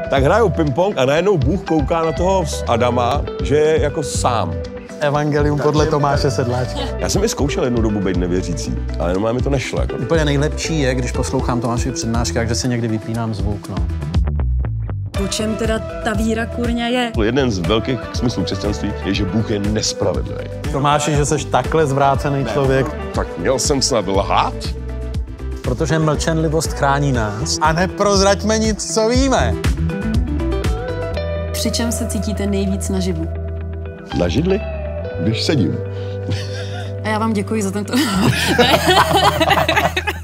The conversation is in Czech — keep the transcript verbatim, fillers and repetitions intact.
Tak hrajou ping-pong a najednou Bůh kouká na toho Adama, že je jako sám. Evangelium podle Tomáše Sedláčka. Já jsem i zkoušel jednu dobu být nevěřící, ale normálně mi to nešlo. Jako. Úplně nejlepší je, když poslouchám Tomášovi přednášky, že se někdy vypínám zvuk. No. O čem teda ta víra kurňa je? Jeden z velkých smyslů křesťanství je, že Bůh je nespravedlivý. Tomáši, že jsi takhle zvrácený ne. člověk. Tak měl jsem snad lhát? Protože mlčenlivost chrání nás. A neprozraďme nic, co víme. Při čem se cítíte nejvíc naživu? Na židli? Když sedím. A já vám děkuji za tento...